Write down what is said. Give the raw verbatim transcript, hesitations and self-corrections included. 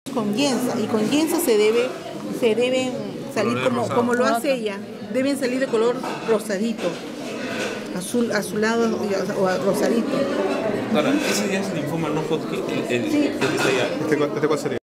Con Yensa, y con Yensa se debe, se deben salir como, como lo hace ella, deben salir de color rosadito, azul, azulado o, o rosadito. Ahora, ese ya es linfoma no Hodgkin, el, el, Sí. el que está allá. ¿Este, cu- este cuál sería?